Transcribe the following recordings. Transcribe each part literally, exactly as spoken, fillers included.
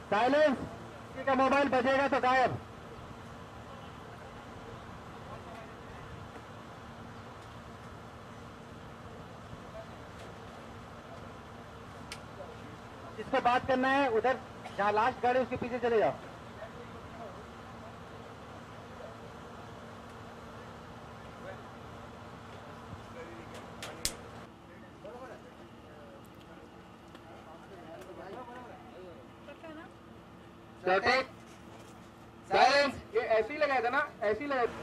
Silence. किसी का mobile बजेगा तो गायब। जिसको बात करना है उधर जहाँ लास्ट गाड़ी उसके पीछे चले जाओ। साइलेंस। ये ऐसे ही लगाया था ना, ऐसे ही लगाया था।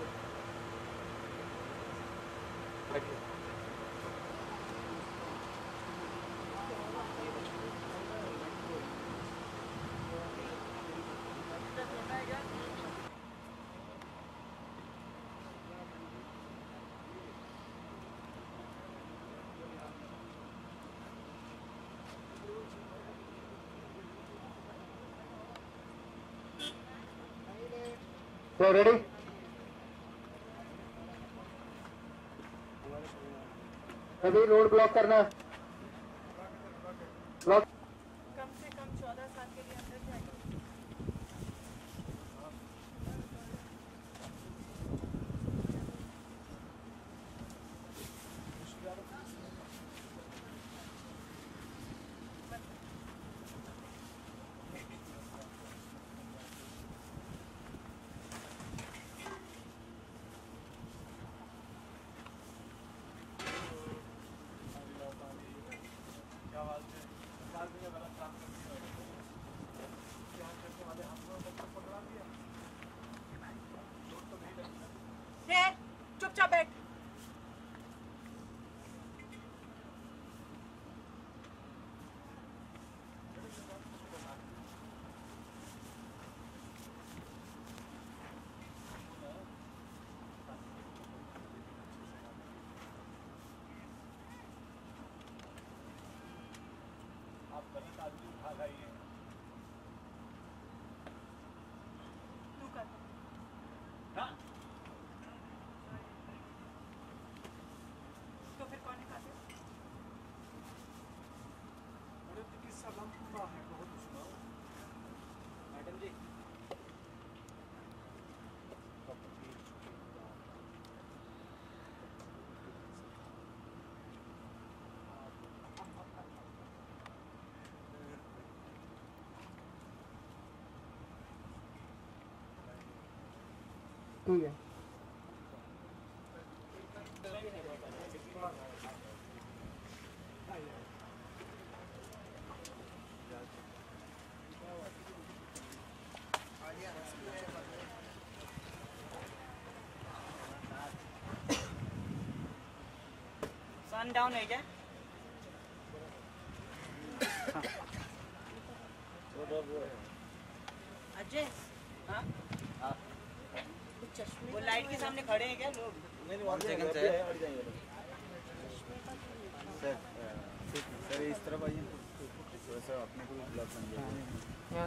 So ready? अभी रोड ब्लॉक करना। ब्लॉक। कम से कम चौदह साल के लिए अंदर जाएगा। चुपचाप बैठ। आप गलत आदमी उठा लाइए। तू कर। हाँ? तो फिर कौन निकाले? अरे तो किस्सा लंबा है, बहुत सुनाओ। मैडम जी। ठीक है। सन डाउन है क्या? अजय, हाँ? वो लाइट के सामने खड़े हैं क्या लोग? सर सर इस तरफ आइए, थोड़ा सा अपने को ब्लॉक समझिए।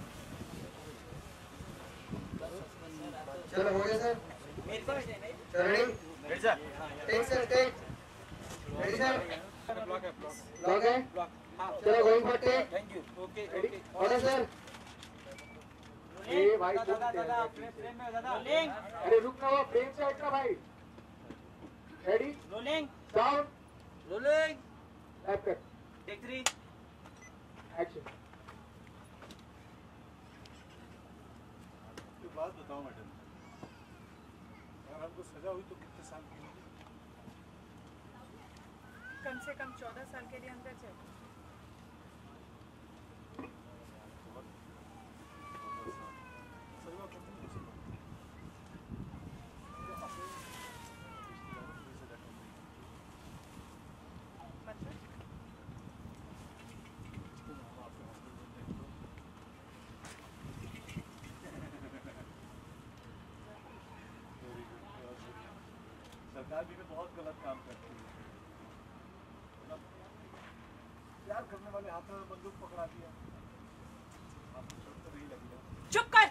चलो हो गया सर। मेरे को ready? Ready sir. Take sir take. Ready sir. Block है, ब्लॉक ब्लॉक है। ब्लॉक। चलो going for take. Thank you. Okay ready. Order sir. ए भाई दादा दादा फ्रेम में दादा। रोलिंग। अरे रुक ना, वो फ्रेम से हटना भाई। Ready. Rolling. Sound. Rolling. Actor. Take three. Action. एक बात बताओ मैडम, अगर हमको सजा हुई तो कितने साल की होगी? कम से कम चौदह साल के लिए अंदर जाएगा। सजा कितनी होगी? मतलब सरकार भी बहुत गलत काम करती है। प्यार करने वाले हाथ में बंदूक पकड़ा दिया, आपको शर्त तो नहीं लगेगा। चुप कर।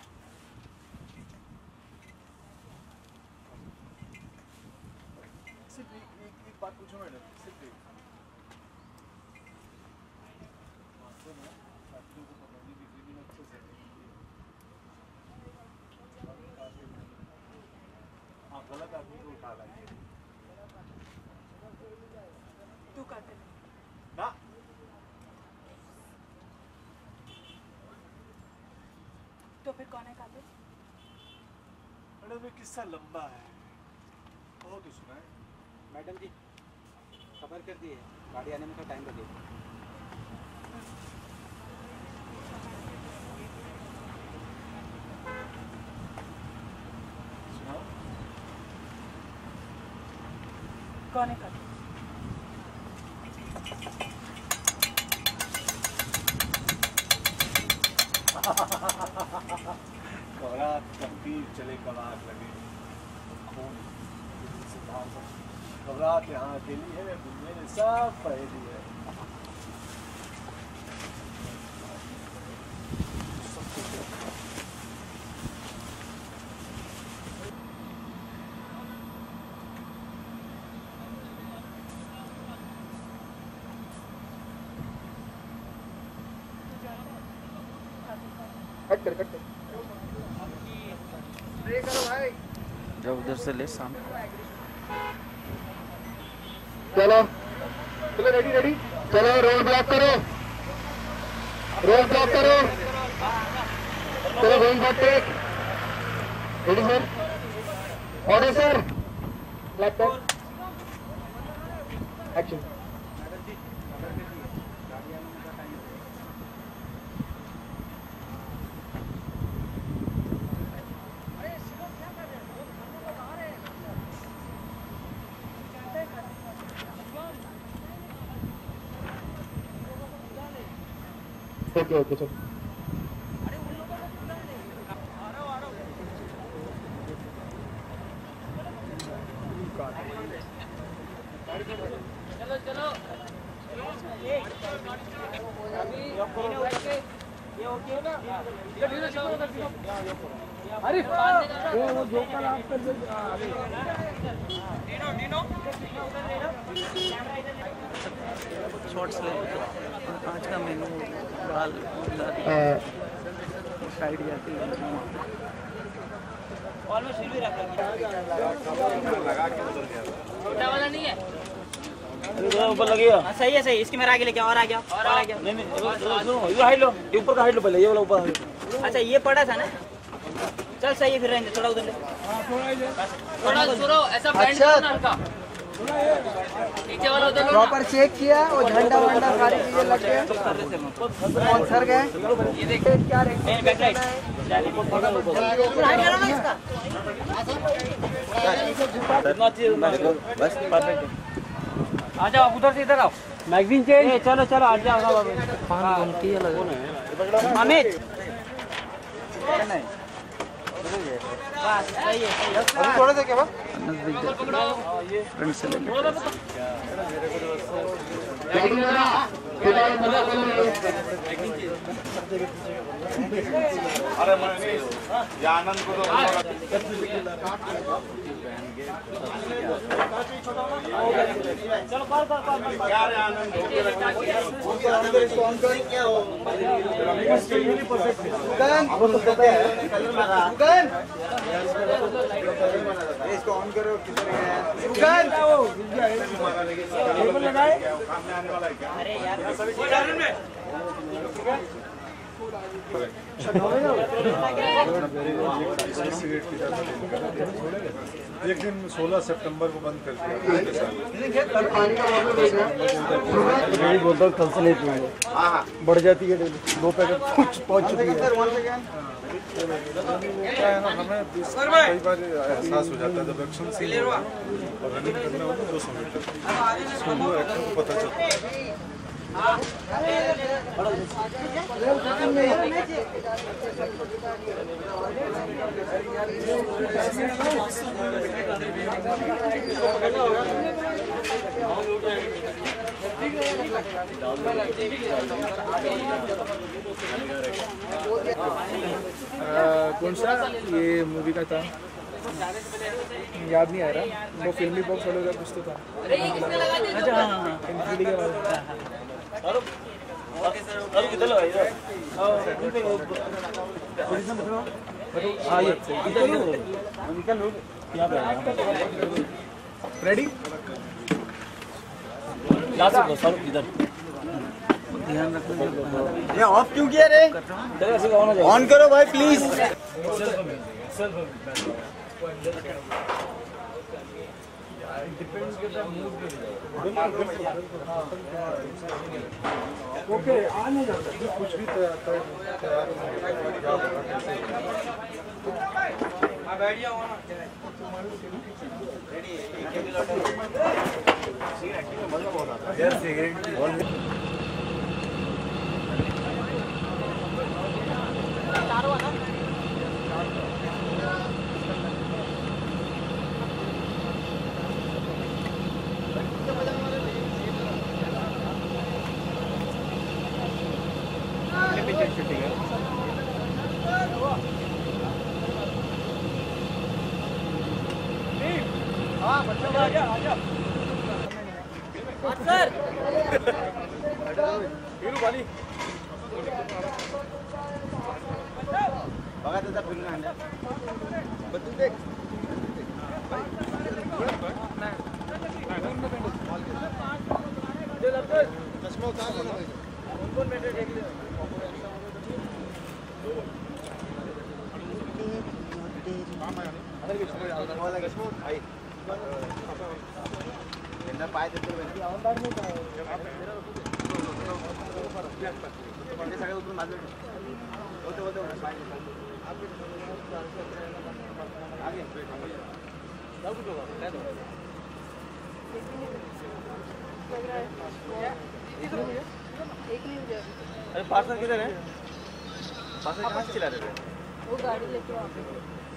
सिर्फ एक, एक, एक बात पूछो मैडम, सिर्फ एक। वास्तव में साथियों को पकड़ने की तो फिर कौन है कातिल? मैडम ये किस्सा लंबा है, हो तो सुनाए। मैडम जी खबर कर दी है, गाड़ी आने में थोड़ा टाइम लगेगा। सुनाओ। कौन है कातिल? कवात तकदीर चले कवात लगे खून कवात यहाँ अकेली है, दुनिया ने सब पहेली है। कट कर कट कर करो भाई। जब उधर से ले सामने चलो चलो रेडी रेडी चलो, रोड ब्लॉक करो, रोड ब्लॉक करो, चलो going for take, ready sir, order sir, laptop action. Okay okay चलो चलो चलो अरे वो जो कल आप कर दो शॉर्ट्स ले आज का मेनू दाल साइड जाती है ऑलमोस्ट भी रख लगा के बदल दिया था। छोटा वाला नहीं है। ऊपर लगेगा। हाँ, सही है सही, इसके मेरा आगे लेके और आ गया और आ गया। नहीं नहीं सुनो, ये हाइट लो, ये ऊपर का हाइट लो, पहले ये वाला ऊपर। अच्छा ये पड़ा था ना, चल सही है, फिर रहने दे, थोड़ा उधर ले थोड़ा सुनो, ऐसा बैंड करना हल्का नीचे वाला उधर प्रॉपर चेक किया, वो झंडा वंडा सारी चीजें लग गए, स्पॉन्सर गए, ये देखिए क्या रेट है, बैक लाइट बस परफेक्ट। आ जाओ आप उधर से इधर आओ, मैगजीन चेंज, चलो चलो आ जाओ अमित, बस सही है सही है। थोड़ा सा क्या बात फ्रेंड से ले लो। अरे मैं नहीं, ये आनंद को तो चलो कॉल कॉल कॉल क्या रे आनंद हो के रखना इसको ऑन करो, किधर है लगाए सामने आने वाला है क्या? अरे यार एक दिन सोलह सितंबर को बंद कर दिया। बोलता हूँ कल से नहीं पीऊंगा, बढ़ जाती है डेली, दो पैकेट पहुंच चुकी है। क्या है ना, हमें कई बार एहसास हो जाता है जब एक्शन सीन और रनिंग करना हो तो दो सौ मीटर उसको वो एक्टर को पता चलता है। कौन सा ये मूवी का था, याद नहीं आ रहा, वो फिल्मी बॉक्स वाले का कुछ तो था। अच्छा हाँ हाँ इनफिनिटी के बाद अरे किधर लगा इधर? हाँ ये इधर निकल लो यहाँ पे रेडी लास्ट को सर इधर ध्यान रखना। ये ऑफ क्यों किया रे? ऑन करो भाई प्लीज। ओके आ नहीं जाता कुछ भी तैयार बघा त्याचा फिरून आणला बदलू दे पाय देतो सगळे उतरून माझं होते होते अरे पार्सल किधर है? पार्सल कहाँ से चला रहे थे? वो गाड़ी लेके आ गए।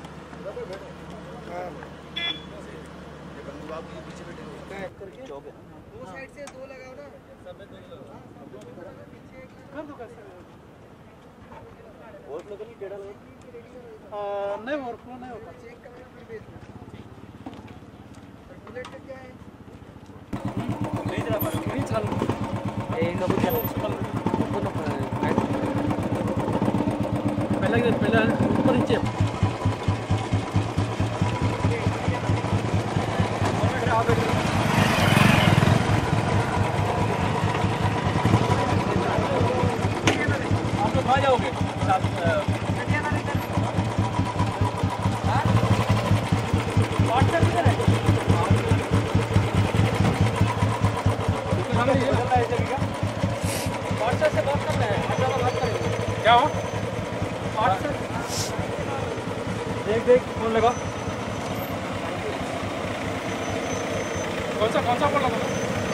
पीछे बैठे वो साइड से दो लगाओ ना सब में दो लगाओ कर दो कैसे और लोग नहीं टेढ़ा लगे नहीं ओवरफ्लो नहीं होता चेक करके फिर भेजना कैलकुलेटर क्या है नहीं जरा पर नहीं चल ए इनका कुछ चल पहले पहले ऊपर नीचे खा जाओगे व्हाट्सएप से बात करना है आप ज़्यादा बात करेंगे क्या हो? देख देख फोन लगा कौन सा कौन सा बोल रहा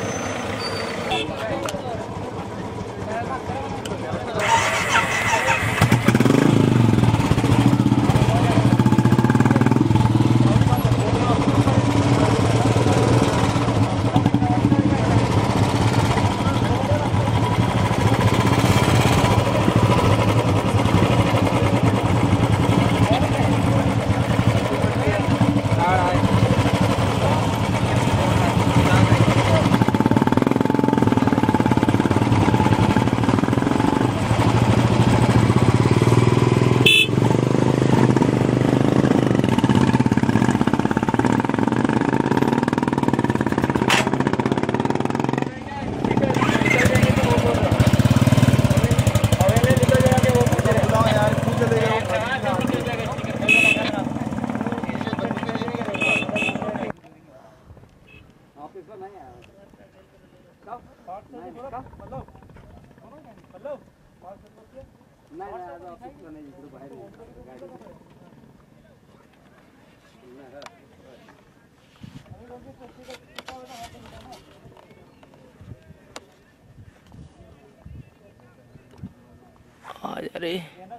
अरे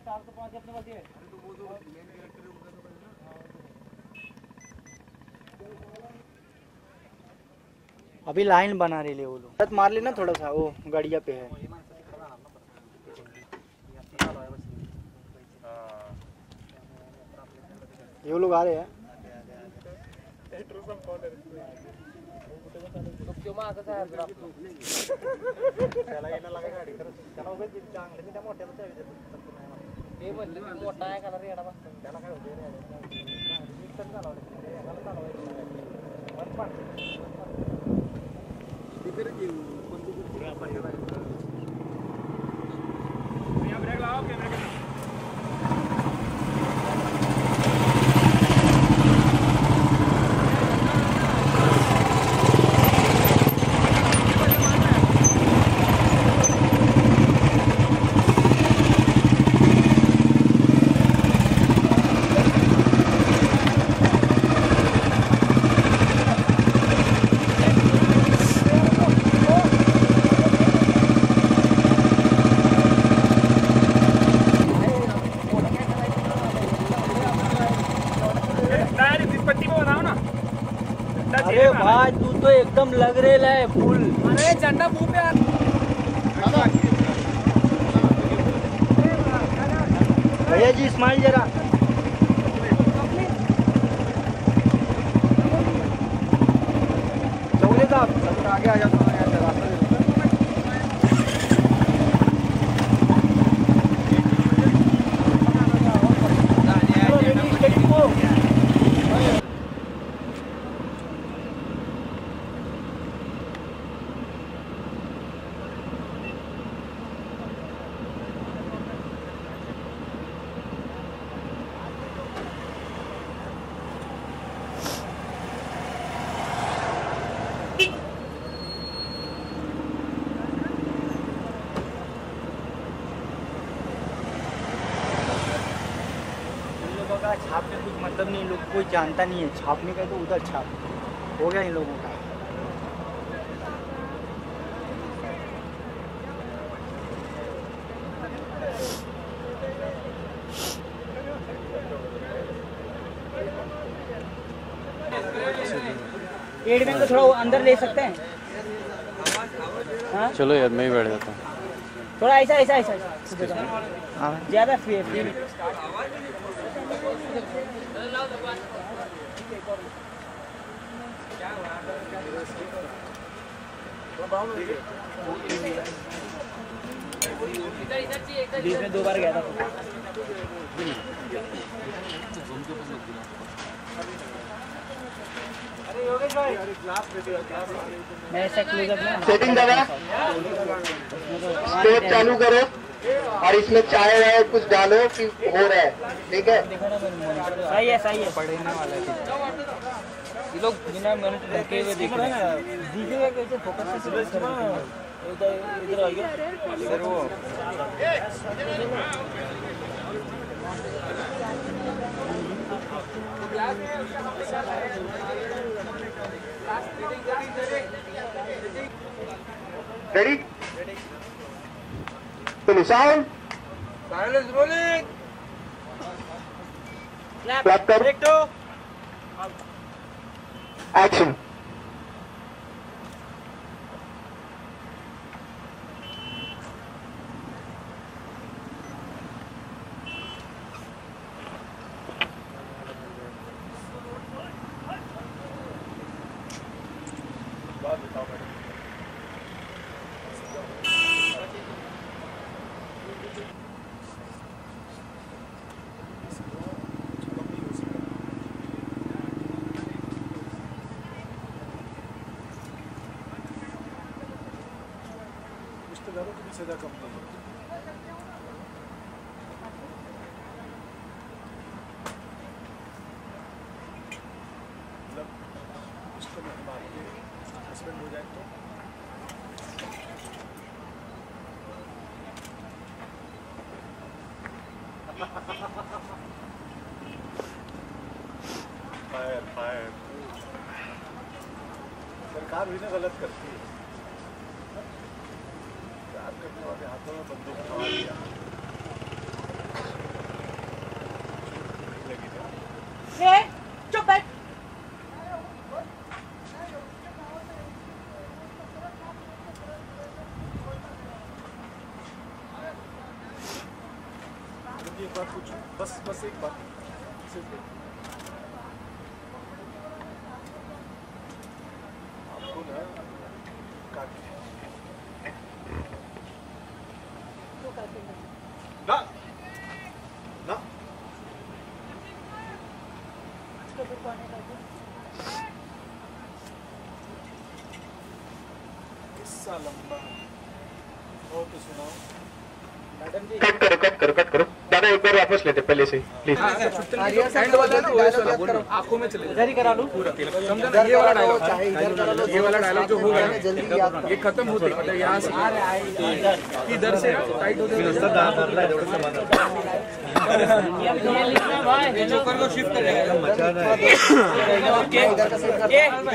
अभी लाइन बना रही ले वो लोग मार लेना थोड़ा सा वो गाड़िया पे है ये लोग आ रहे हैं तो एकदम लग रेला है फुल। अरे झंडा मुंह पे आ। भैया जी स्माइल जरा। चौले साहब आगे आ जाता हूँ यार रास्ता। छापने कुछ मतलब नहीं, लोग कोई जानता नहीं है छापने का, तो उधर छाप हो गया इन लोगों का। एड में तो थोड़ा अंदर ले सकते हैं। हाँ? चलो यार मैं ही बैठ जाता हूँ। थोड़ा ऐसा ऐसा ऐसा ज्यादा फ्री फ्री बीच में दो बार गया था। मैं ऐसा क्लोजअप में सेटिंग दबा, स्टेप चालू करो और इसमें चाय वाय कुछ डालो कि हो रहा है। ठीक है, सही है सही है। पढ़ने वाला है ये लोग बिना मिनट रुके हुए देख रहे हैं। दिखेगा कैसे फोकस से इधर इधर आइए सर। वो रेडी तो साउंड साइलेंस रोलिंग। क्लैप कर, एक्शन। रिश्तेदारों को भी सजा कम नहीं होती। मतलब उसको मार के हस्बैंड हो जाए तो फायर फायर सरकार भी ना गलत करती है। करने वाले हाथों में बंदूक मार दिया। चुप बैठ। एक बात पूछूं, बस बस एक बात सिर्फ एक। आपको ना काट ना ना किस्सा लंबा हो तो सुनाओ। मैडम जी कट करो कट करो कट करो दादा, एक बार वापस लेते पहले से प्लीज। हैंड वाला है ना, वो वाला बोलो, आंखों में चले इधर ही करा लूं पूरा समझा ना। ये वाला डायलॉग चाहे इधर करा लो, ये वाला डायलॉग जो होगा ना ये खत्म होते मतलब यहाँ से इधर से टाइट होते शिफ्ट कर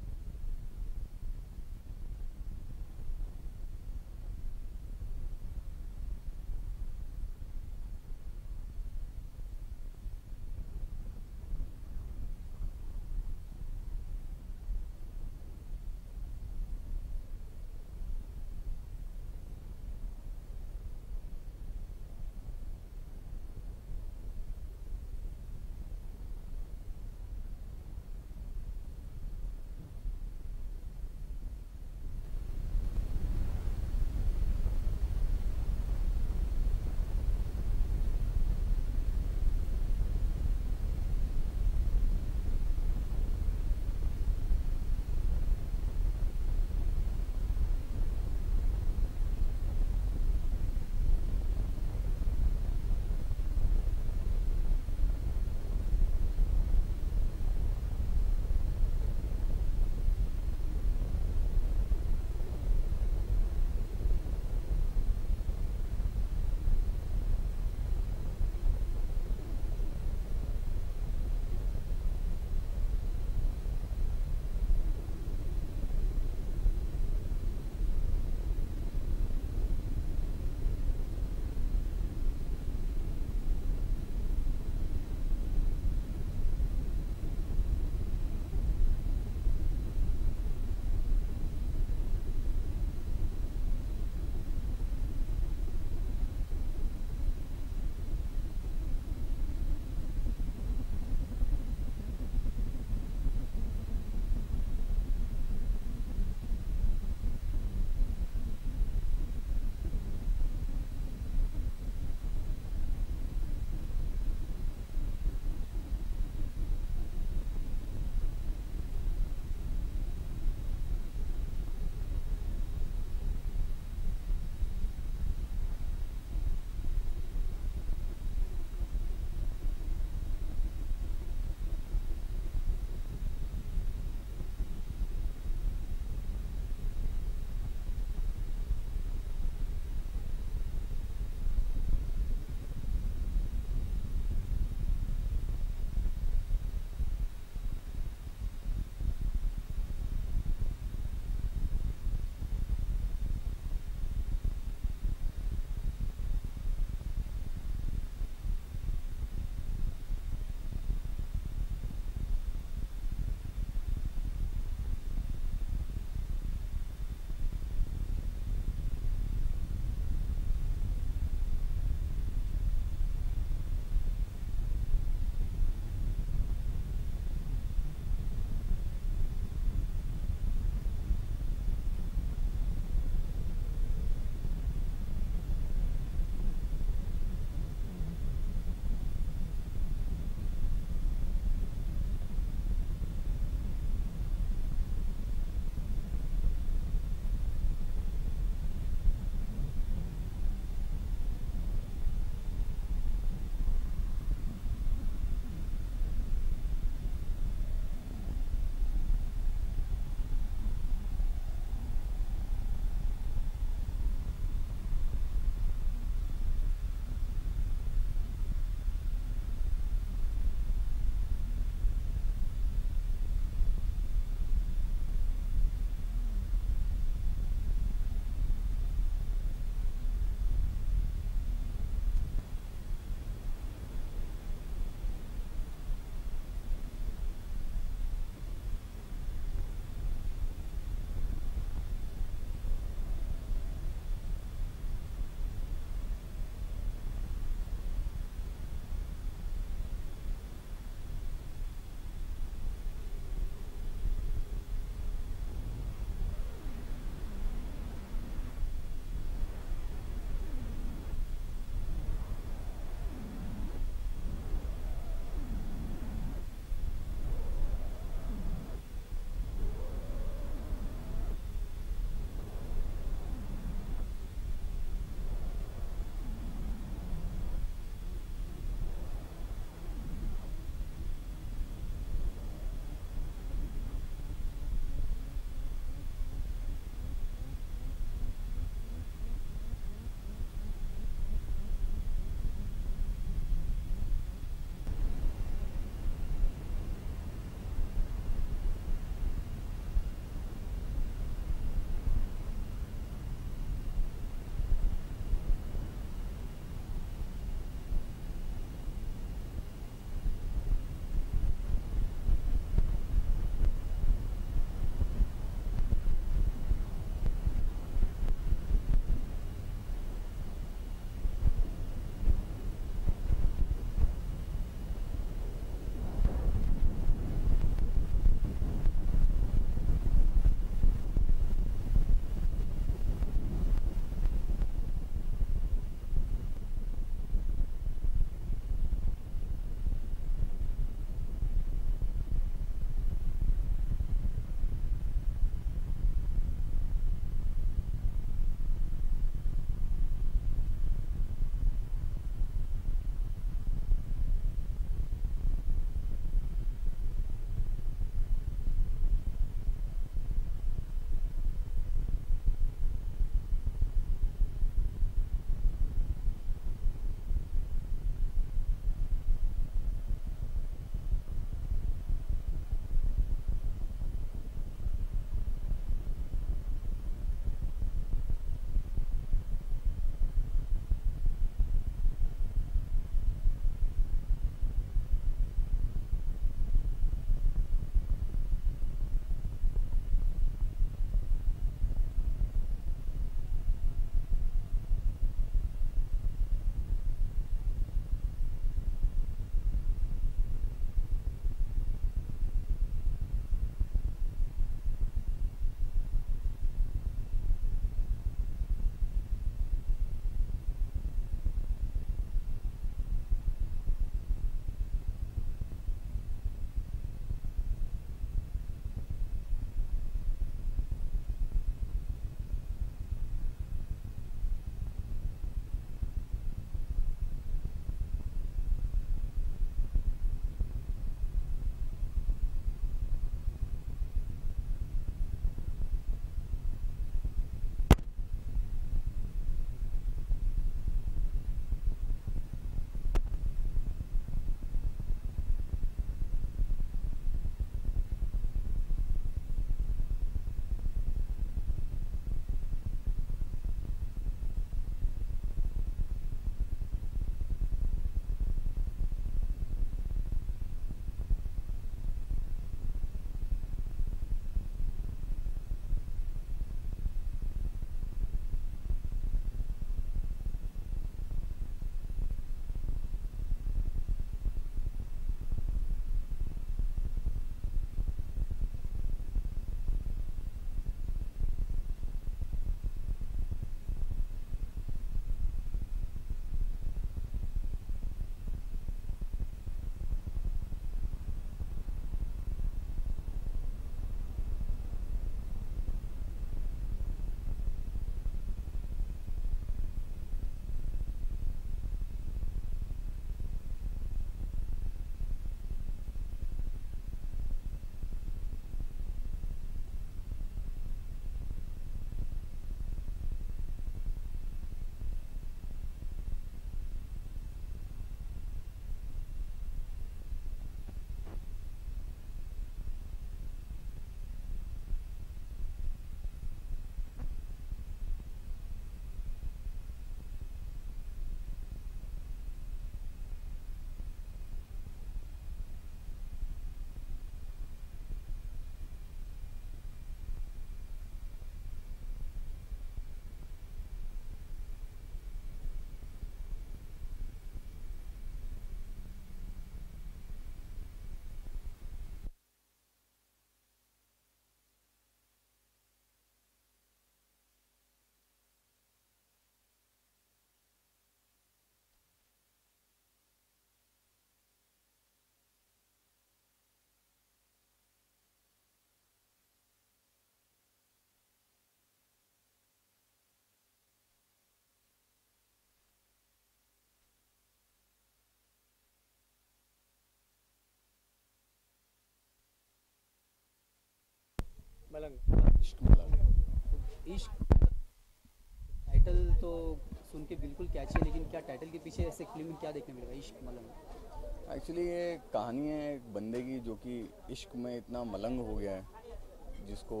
मलंग। इश्क मलंग। इश्क टाइटल तो सुन के बिल्कुल कैची है, लेकिन क्या टाइटल के पीछे ऐसे फिल्म में क्या देखने मिलेगा इश्क मलंग? एक्चुअली ये कहानी है एक बंदे की जो कि इश्क में इतना मलंग हो गया है, जिसको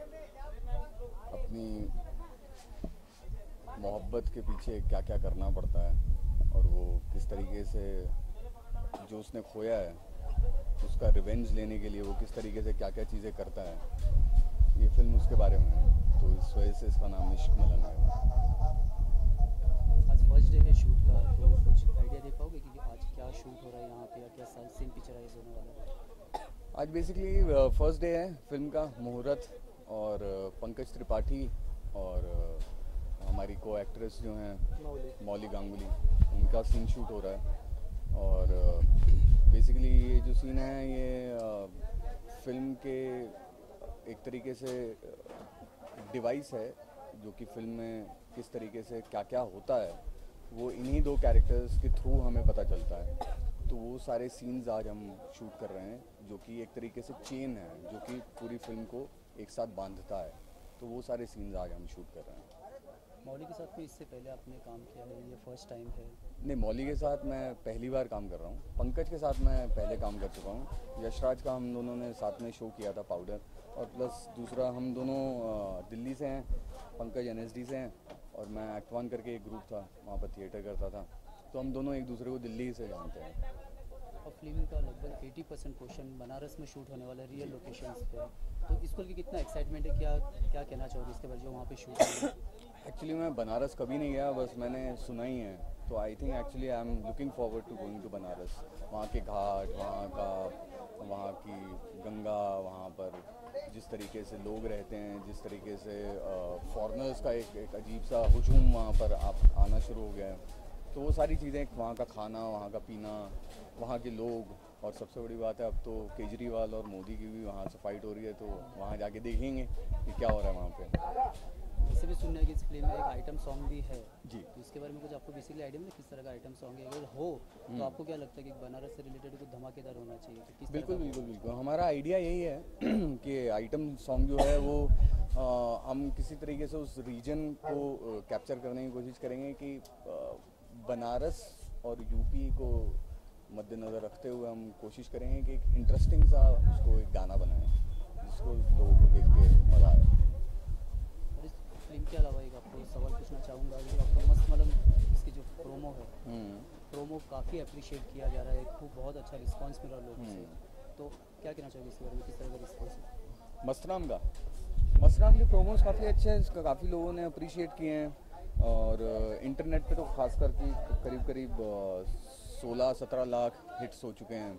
अपनी मोहब्बत के पीछे क्या क्या करना पड़ता है और वो किस तरीके से जो उसने खोया है उसका रिवेंज लेने के लिए वो किस तरीके से क्या क्या चीज़ें करता है, ये फिल्म उसके बारे में है। तो इस वजह से इसका नाम इश्क मलंग है। आज फर्स्ट डे है शूट का, तो कुछ आइडिया दे पाओगे कि आज क्या शूट हो रहा है यहाँ पे या क्या सीन पिक्चराइज होने वाला है? आज बेसिकली फर्स्ट डे है फिल्म का, मुहूर्त, और पंकज त्रिपाठी और हमारी को एक्ट्रेस जो हैं मौली गांगुली, उनका सीन शूट हो रहा है। और बेसिकली ये जो सीन है ये फिल्म के एक तरीके से डिवाइस है जो कि फिल्म में किस तरीके से क्या क्या होता है वो इन्हीं दो कैरेक्टर्स के थ्रू हमें पता चलता है। तो वो सारे सीन्स आज हम शूट कर रहे हैं जो कि एक तरीके से चेन है जो कि पूरी फिल्म को एक साथ बांधता है। तो वो सारे सीन्स आज हम शूट कर रहे हैं। मौली के साथ में इससे पहले आपने काम किया है, ये फर्स्ट टाइम है? नहीं, मौली के साथ मैं पहली बार काम कर रहा हूँ। पंकज के साथ मैं पहले काम कर चुका हूँ। यशराज का हम दोनों ने साथ में शो किया था पाउडर, और प्लस दूसरा हम दोनों दिल्ली से हैं, पंकज एन एस डी से हैं और मैं एक्ट वन करके एक ग्रुप था वहाँ पर थिएटर करता था। तो हम दोनों एक दूसरे को दिल्ली से जानते हैं। और फिल्म का लगभग अस्सी परसेंट पोर्शन बनारस में शूट होने वाला है, रियल लोकेशंस पे। तो इसको लेकर कितना एक्साइटमेंट है, क्या क्या कहना चाहोगे इसके बारे जो वहाँ पे शूट है? एक्चुअली मैं बनारस कभी नहीं गया, बस मैंने सुना ही है। तो I think actually I am looking forward to going to Banaras. वहाँ के घाट, वहाँ का वहाँ की गंगा, वहाँ पर जिस तरीके से लोग रहते हैं, जिस तरीके से फॉरेनर्स का एक, एक अजीब सा हुजूम वहाँ पर आप आना शुरू हो गया है। तो वो सारी चीज़ें, वहाँ का खाना, वहाँ का पीना, वहाँ के लोग, और सबसे बड़ी बात है अब तो केजरीवाल और मोदी की भी वहाँ से फाइट हो रही है। तो वहाँ जाके देखेंगे कि क्या हो रहा है वहाँ पे। इसे भी सुनने है कि इस फिल्म में एक आइटम सॉन्ग भी है जी। तो इसके बारे में कुछ आपको बेसिकली आइडिया में किस तरह का आइटम सॉन्ग है, अगर हो तो आपको क्या लगता है कि बनारस से रिलेटेड कुछ धमाकेदार होना चाहिए? तो किस बिल्कुल बिल्कुल बिल्कुल हमारा आइडिया यही है कि आइटम सॉन्ग जो है वो आ, हम किसी तरीके से उस रीजन को कैप्चर करने की कोशिश करेंगे कि आ, बनारस और यूपी को मद्देनज़र रखते हुए हम कोशिश करेंगे कि एक इंटरेस्टिंग सा उसको एक गाना बनाएं जिसको लोगों को देख के मज़ा आए। और इस फिल्म के अलावा एक आपको सवाल पूछना चाहूँगा कि आपका मस्त मलंग इसकी जो प्रोमो है, प्रोमो काफ़ी अप्रिशिएट किया जा रहा है, खूब बहुत अच्छा रिस्पांस मिला लोगों से। तो क्या कहना चाहोगे इसके बारे में, किस तरह का रिस्पॉन्स है? मस्तराम का मस्तराम के प्रोमोस काफ़ी अच्छे हैं, इसका काफ़ी लोगों ने अप्रिशिएट किए हैं। और इंटरनेट पे तो खास करके करीब करीब सोलह सत्रह लाख हिट्स हो चुके हैं।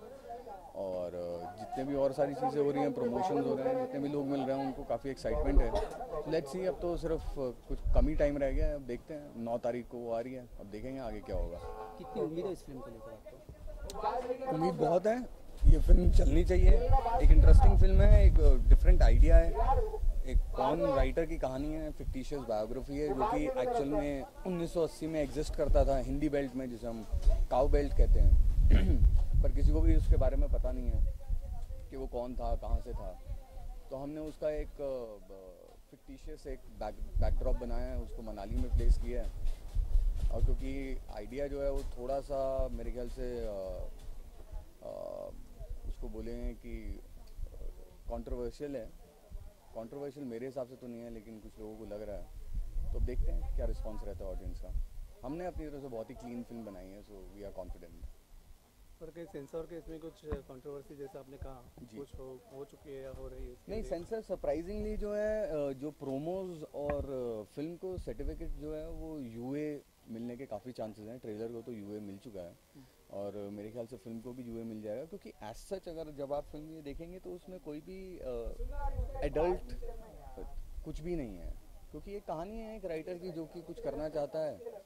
और जितने भी और सारी चीज़ें हो रही हैं, प्रमोशंस हो रहे हैं, जितने भी लोग मिल रहे हैं उनको काफ़ी एक्साइटमेंट है। लेट्स सी, अब तो सिर्फ कुछ कम ही टाइम रह गया है, अब देखते हैं। नौ तारीख को वो आ रही है, अब देखेंगे आगे क्या होगा। कितनी उम्मीद है इस फिल्म को लेकर आपको? उम्मीद बहुत है, ये फिल्म चलनी चाहिए। एक इंटरेस्टिंग फिल्म है, एक डिफरेंट आइडिया है, एक कौन राइटर की कहानी है, फिक्टिशियस बायोग्राफी है जो कि एक्चुअल में उन्नीस सौ अस्सी में एग्जिस्ट करता था हिंदी बेल्ट में, जिसे हम काउ बेल्ट कहते हैं। पर किसी को भी उसके बारे में पता नहीं है कि वो कौन था, कहाँ से था। तो हमने उसका एक फिक्टिशियस एक बैक बैकड्रॉप बनाया है, उसको मनाली में प्लेस किया है। और क्योंकि आइडिया जो है वो थोड़ा सा मेरे ख्याल से आ, आ, उसको बोलेंगे कि कंट्रोवर्शियल है। कंट्रोवर्शियल मेरे हिसाब से तो नहीं है, लेकिन कुछ लोगों को लग रहा है। तो देखते हैं क्या रिस्पांस रहता है ऑडियंस का। हमने अपनी तरफ से बहुत ही क्लीन फिल्म बनाई है, सो वी आर कॉन्फिडेंट। और कहीं सेंसर के इसमें कुछ कंट्रोवर्सी जैसे आपने कहा कुछ हो हो चुकी है या हो रही है? नहीं, सेंसर सरप्राइजिंगली जो है जो प्रोमोज और फिल्म को सर्टिफिकेट जो है वो यूए मिलने के काफ़ी चांसेस हैं। ट्रेलर को तो यूए मिल चुका है और मेरे ख्याल से फिल्म को भी यूए मिल जाएगा, क्योंकि एज सच अगर जब आप फिल्म ये देखेंगे तो उसमें कोई भी एडल्ट कुछ भी नहीं है, क्योंकि ये कहानी है एक राइटर की जो कि कुछ करना चाहता है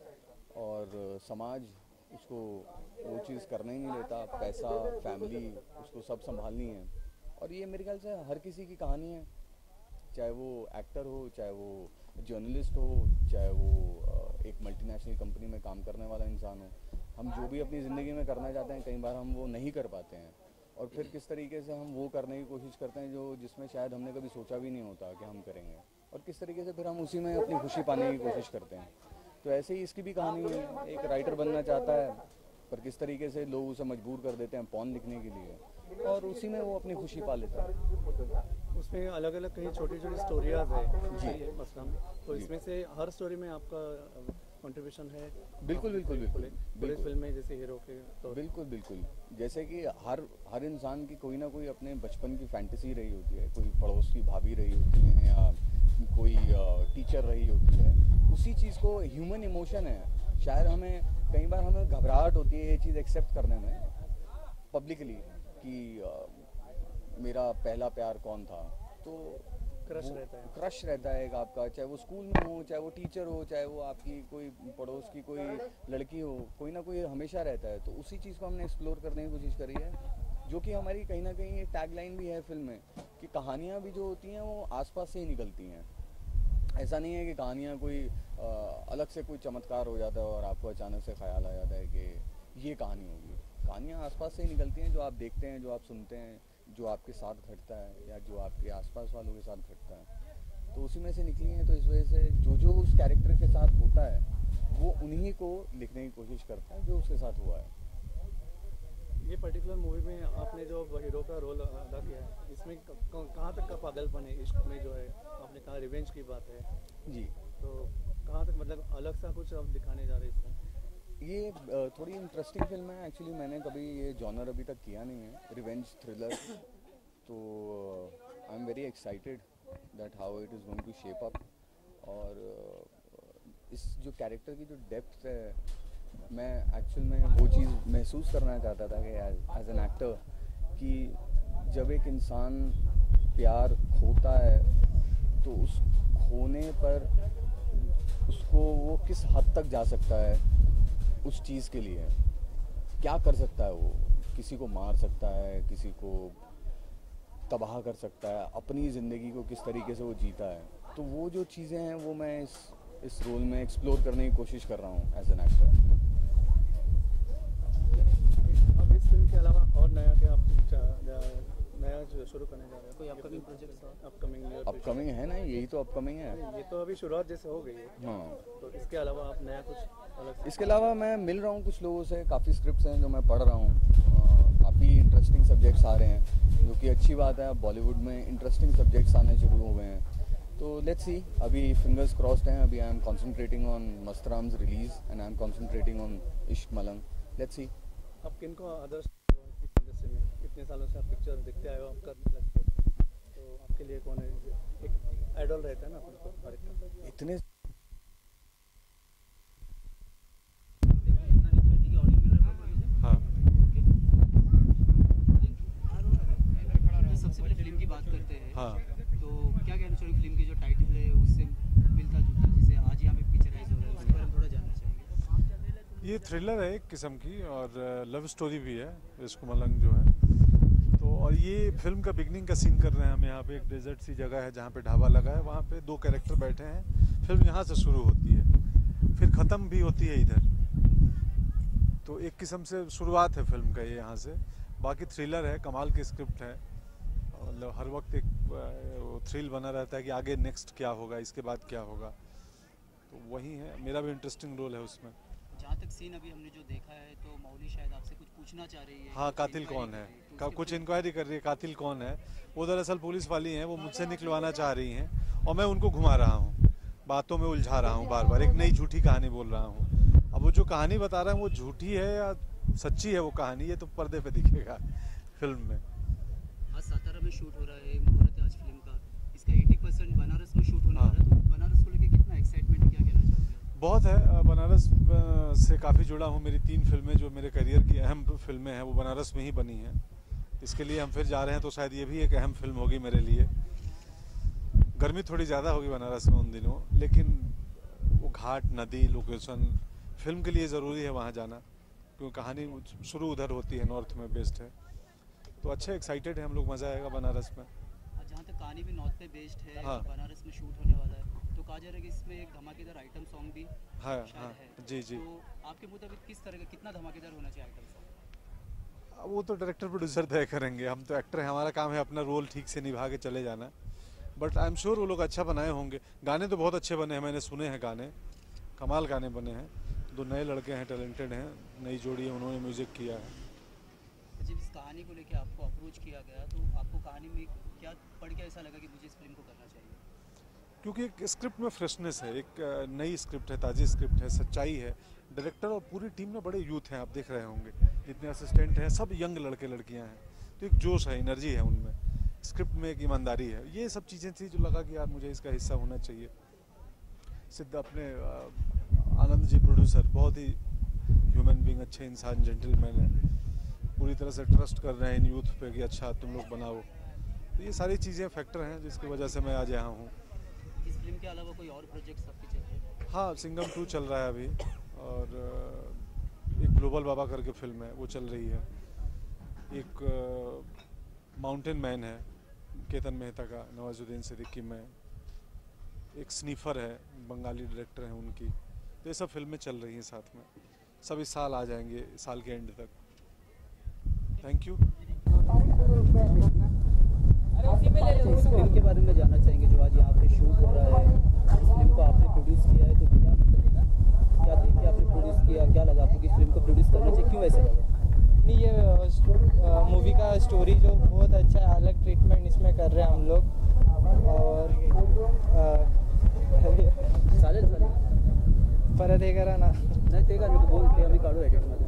और समाज उसको वो चीज़ करने ही नहीं देता। पैसा, फैमिली, उसको सब संभालनी है। और ये मेरे ख्याल से हर किसी की कहानी है, चाहे वो एक्टर हो, चाहे वो जर्नलिस्ट हो, चाहे वो एक मल्टीनेशनल कंपनी में काम करने वाला इंसान हो। हम जो भी अपनी ज़िंदगी में करना चाहते हैं कई बार हम वो नहीं कर पाते हैं, और फिर किस तरीके से हम वो करने की कोशिश करते हैं जो जिसमें शायद हमने कभी सोचा भी नहीं होता कि हम करेंगे, और किस तरीके से फिर हम उसी में अपनी खुशी पाने की कोशिश करते हैं। तो ऐसे ही इसकी भी कहानी है, एक राइटर बनना चाहता है पर किस तरीके से लोग उसे मजबूर कर देते हैं पॉन लिखने के लिए, और उसी में वो अपनी खुशी पा लेता है। उसमें अलग अलग कहीं छोटी छोटी स्टोरियाज है जी मसलन, तो इसमें से हर स्टोरी में आपका कंट्रीब्यूशन है? बिल्कुल बिल्कुल बिल्कुल पूरे फिल्म में जैसे हीरो के तो बिल्कुल बिल्कुल जैसे कि हर हर इंसान की कोई ना कोई अपने बचपन की फैंटेसी रही होती है, कोई पड़ोस की भाभी रही होती है या कोई टीचर रही होती है, उसी चीज़ को ह्यूमन इमोशन है। शायद हमें कई बार हमें घबराहट होती है ये चीज़ एक्सेप्ट करने में पब्लिकली कि आ, मेरा पहला प्यार कौन था, तो क्रश रहता है क्रश रहता है एक आपका, चाहे वो स्कूल में हो, चाहे वो टीचर हो, चाहे वो आपकी कोई पड़ोस की कोई लड़की हो, कोई ना कोई हमेशा रहता है। तो उसी चीज़ को हमने एक्सप्लोर करने की कोशिश करी है, जो कि हमारी कहीं ना कहीं टैगलाइन भी है फिल्म में कि कहानियाँ भी जो होती हैं वो आसपास से ही निकलती हैं। ऐसा नहीं है कि कहानियाँ कोई आ, अलग से कोई चमत्कार हो जाता है और आपको अचानक से ख्याल आ जाता है कि ये कहानी होगी। कहानियाँ आसपास से ही निकलती हैं, जो आप देखते हैं, जो आप सुनते हैं, जो आपके साथ घटता है या जो आपके आसपास वालों के साथ घटता है, तो उसी में से निकली हैं। तो इस वजह से जो जो उस कैरेक्टर के साथ होता है वो उन्हीं को लिखने की कोशिश करता है जो उसके साथ हुआ है। ये पर्टिकुलर मूवी में आपने जो हीरो का रोल अदा किया है, इसमें कहाँ तक का पागलपन है इश्क में, जो है आपने कहा रिवेंज की बात है जी, तो कहाँ तक मतलब अलग सा कुछ आप दिखाने जा रहे हैं इसमें? ये थोड़ी इंटरेस्टिंग फिल्म है एक्चुअली, मैंने कभी ये जॉनर अभी तक किया नहीं है, रिवेंज थ्रिलर। तो I am very excited that how it is going to shape up. और uh, इस जो कैरेक्टर की जो डेप्थ है, मैं एक्चुअल में वो चीज़ महसूस करना चाहता था कि एज एन एक्टर कि जब एक इंसान प्यार खोता है तो उस खोने पर उसको वो किस हद तक जा सकता है, उस चीज़ के लिए क्या कर सकता है। वो किसी को मार सकता है, किसी को तबाह कर सकता है, अपनी ज़िंदगी को किस तरीके से वो जीता है। तो वो जो चीज़ें हैं वो मैं इस इस रोल में एक्सप्लोर करने की कोशिश कर रहा हूँ एज एन एक्टर। अब इस फिल्म के अलावा और नया क्या आप नया जो शुरू करने जा रहे हैं? कोई अपकमिंग प्रोजेक्ट अपकमिंग अपकमिंग है ना, यही तो अपकमिंग है। ये तो अभी शुरुआत जैसे हो गई है। हाँ, तो इसके अलावा आप नया कुछ अलग? इसके अलावा मैं मिल रहा हूँ कुछ लोगों से, काफ़ी स्क्रिप्ट्स हैं जो मैं पढ़ रहा हूँ, काफ़ी इंटरेस्टिंग सब्जेक्ट्स आ रहे हैं, जो कि अच्छी बात है। अब बॉलीवुड में इंटरेस्टिंग सब्जेक्ट्स आने शुरू हो गए हैं, तो लेट्स सी। अभी फिंगर्स क्रॉस्ड हैं, अभी I am concentrating on Mastram's release and I am concentrating on Ishq Malang. Let's see. आप किन को आदर्श इंडस्ट्री में इतने सालों से आप पिक्चर देखते आए हो, आप करने लगते हो, तो आपके लिए कौन है? एक आइडल रहता है ना आपको हर एक का। इतने हाँ, सबसे पहले फिल्म की बात करते हैं। हाँ। तो क्या कहना चाहिए फिल्म की जो टाइटल है उससे मिलता जुलता, जिसे आज यहाँ पे पिक्चराइज हो रहा है, उसके बारे में थोड़ा जानना चाहेंगे। ये थ्रिलर है एक किस्म की और लव स्टोरी भी है, इश्क मलंग जो है। तो और ये फिल्म का बिगनिंग का सीन कर रहे हैं हम यहाँ पे। एक डेजर्ट सी जगह है जहाँ पे ढाबा लगा है, वहाँ पे दो कैरेक्टर बैठे हैं। फिल्म यहाँ से शुरू होती है, फिर ख़त्म भी होती है इधर। तो एक किस्म से शुरुआत है फिल्म का ये यहाँ से। बाकी थ्रिलर है, कमाल की स्क्रिप्ट है, मतलब हर वक्त एक थ्रिल बना रहता है कि आगे नेक्स्ट क्या होगा, इसके बाद क्या होगा। तो वही है, मेरा भी इंटरेस्टिंग रोल है उसमें। जहाँ तक सीन अभी हमने जो देखा है, तो मौली शायद आपसे कुछ पूछना चाह रही है। हाँ, कातिल कौन है, का कुछ इंक्वायरी कर रही है, कातिल कौन है। वो दरअसल पुलिस वाली हैं, वो मुझसे निकलवाना चाह रही हैं और मैं उनको घुमा रहा हूँ, बातों में उलझा रहा हूँ, बार बार एक नई झूठी कहानी बोल रहा हूँ। अब वो जो कहानी बता रहा है वो झूठी है या सच्ची है वो कहानी, ये तो पर्दे पे दिखेगा फिल्म में। आज सातारा में शूट हो रहा है मुहूर्त आज फिल्म का, इसका अस्सी परसेंट बनारस में शूट होने वाला है, तो बनारस को लेके कितना एक्साइटमेंट है, क्या कहना चाहोगे? बहुत है, बनारस से काफ़ी जुड़ा हूँ। मेरी तीन फिल्में जो मेरे करियर की अहम फिल्में हैं वो बनारस में ही बनी हैं। इसके लिए हम फिर जा रहे हैं, तो शायद ये भी एक अहम फिल्म होगी मेरे लिए। गर्मी थोड़ी ज़्यादा होगी बनारस में उन दिनों, लेकिन वो घाट, नदी, लोकेशन फिल्म के लिए ज़रूरी है वहाँ जाना, क्योंकि कहानी शुरू उधर होती है, नॉर्थ में बेस्ड है। तो अच्छे एक्साइटेड है हम लोग, मज़ा आएगा बनारस में। जहाँ तक कहानी भी नॉर्थ पे बेस्ड है, हाँ। बनारस में शूट होने वाला है, तो कहा जा रहा है कि इसमें एक धमाकेदार आइटम सॉन्ग भी हाँ, शायद हाँ, है। जी जी। तो आपके मुताबिक किस तरह का, कितना धमाकेदार होना चाहिए आइटम सॉन्ग? वो तो डायरेक्टर प्रोड्यूसर तय करेंगे, हम तो एक्टर हैं, हमारा काम है अपना रोल ठीक से निभा के चले जाना। बट आई एम श्योर वो लोग अच्छा बनाए होंगे। गाने तो बहुत अच्छे बने हैं, मैंने सुने हैं गाने, कमाल गाने बने हैं। दो नए लड़के हैं, टैलेंटेड हैं, नई जोड़ी है, उन्होंने म्यूज़िक किया है। जब इस कहानी को लेकर आपको अप्रोच किया गया तो आपको कहानी में क्या पढ़ के ऐसा लगा कि मुझे इस फिल्म को करना चाहिए? क्योंकि एक स्क्रिप्ट में फ्रेशनेस है, एक नई स्क्रिप्ट है, ताज़ी स्क्रिप्ट है, सच्चाई है। डायरेक्टर और पूरी टीम में बड़े यूथ हैं, आप देख रहे होंगे जितने असिस्टेंट हैं सब यंग लड़के लड़कियां हैं, तो एक जोश है, एनर्जी है उनमें, स्क्रिप्ट में एक ईमानदारी है। ये सब चीज़ें थी जो लगा कि यार मुझे इसका हिस्सा होना चाहिए। सिद्ध अपने आनंद जी प्रोड्यूसर बहुत ही ह्यूमन बीइंग, अच्छे इंसान, जेंटलमैन है, पूरी तरह से ट्रस्ट कर रहे हैं इन यूथ पे कि अच्छा तुम लोग बनाओ। तो ये सारी चीज़ें फैक्टर हैं जिसकी वजह से मैं आज यहाँ हूँ। इस फिल्म के अलावा कोई और प्रोजेक्ट्स आपके चल रहे हैं? हाँ, सिंघम टू चल रहा है अभी, और एक ग्लोबल बाबा करके फिल्म है वो चल रही है। एक माउंटेन मैन है केतन मेहता का, नवाजुद्दीन सिद्दीकी में। एक स्नीफर है, बंगाली डायरेक्टर हैं उनकी। तो ये सब फिल्में चल रही हैं साथ में, सब इस साल आ जाएंगे, साल के एंड तक। Thank you. इस फिल्म के बारे में जानना चाहेंगे जो आज यहाँ पे शूट हो रहा है। इस फिल्म को आपने प्रोड्यूस किया है तो क्या मतलब क्या देख के आपने प्रोड्यूस किया, क्या लगा आपको कि इस फिल्म को प्रोड्यूस करना चाहिए, क्यों ऐसे लगा? नहीं, ये मूवी का स्टोरी जो बहुत अच्छा है, अलग ट्रीटमेंट इसमें कर रहे हैं हम लोग। और चालेल चालेल परत हे करा ना नाही ते का बोलते आम्ही काढू एडिटमध्ये।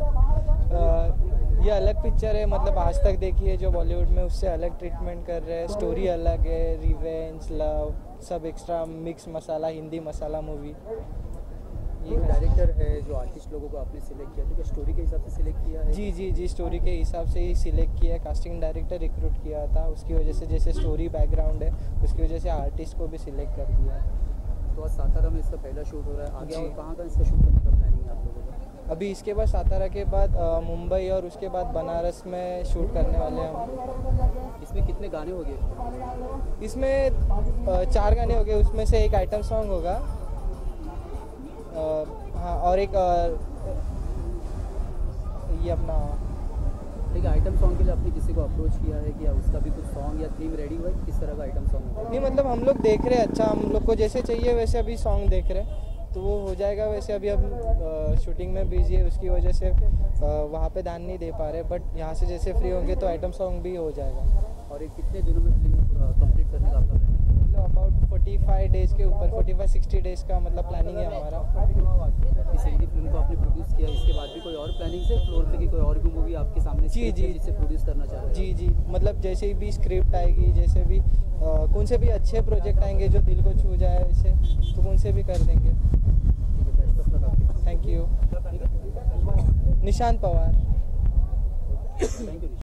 ये अलग पिक्चर है, मतलब आज तक देखी है जो बॉलीवुड में, उससे अलग ट्रीटमेंट कर रहे हैं। स्टोरी अलग है, रिवेंज, लव, सब एक्स्ट्रा मिक्स मसाला, हिंदी मसाला मूवी। ये डायरेक्टर है जो आर्टिस्ट लोगों को आपने सिलेक्ट किया तो क्या स्टोरी के हिसाब से सिलेक्ट किया है? जी जी जी स्टोरी के हिसाब से ही सिलेक्ट किया है। कास्टिंग डायरेक्टर रिक्रूट किया था, उसकी वजह से जैसे स्टोरी बैकग्राउंड है उसकी वजह से आर्टिस्ट को भी सिलेक्ट कर दिया है। तो आज सातारा में इसका पहला शूट हो रहा है, आगे और कहाँ कहाँ इसका शूट करने का प्लानिंग है आप लोगों का? अभी इसके बाद सातारा के बाद मुंबई और उसके बाद बनारस में शूट करने वाले हैं हम। इसमें कितने गाने हो गए? इसमें आ, चार गाने हो गए, उसमें से एक आइटम सॉन्ग होगा। आ, हाँ, और एक आ, ये अपना लेकिन आइटम सॉन्ग के लिए आपने किसी को अप्रोच किया है कि उसका भी कुछ सॉन्ग या थीम रेडी हुआ है, किस तरह का आइटम सॉन्ग? नहीं, मतलब हम लोग देख रहे हैं, अच्छा हम लोग को जैसे चाहिए वैसे अभी सॉन्ग देख रहे हैं तो वो हो जाएगा। वैसे अभी हम शूटिंग में बिजी है, उसकी वजह से वहाँ पे ध्यान नहीं दे पा रहे, बट यहाँ से जैसे फ्री होंगे तो आइटम सॉन्ग भी हो जाएगा। और एक कितने दिनों में फिल्म कंप्लीट करने का आपका प्लानिंग है? मतलब अबाउट फोर्टी फाइव डेज़ के ऊपर, फोर्टी फाइव सिक्सटी डेज़ का मतलब प्लानिंग है हमारा। इस हिंदी फिल्म को आपने प्रोड्यूस किया, इसके बाद भी कोई और प्लानिंग से फ्लोर पे की कोई और भी मूवी आपके सामने जी जी जिससे प्रोड्यूस करना चाह रहे हैं? जी जी मतलब जैसे भी स्क्रिप्ट आएगी, जैसे भी आ, कौन से भी अच्छे प्रोजेक्ट आएंगे जो दिल को छू जाए वैसे, तो उनसे भी कर देंगे। Thank you. Nishant Pawar. Thank you.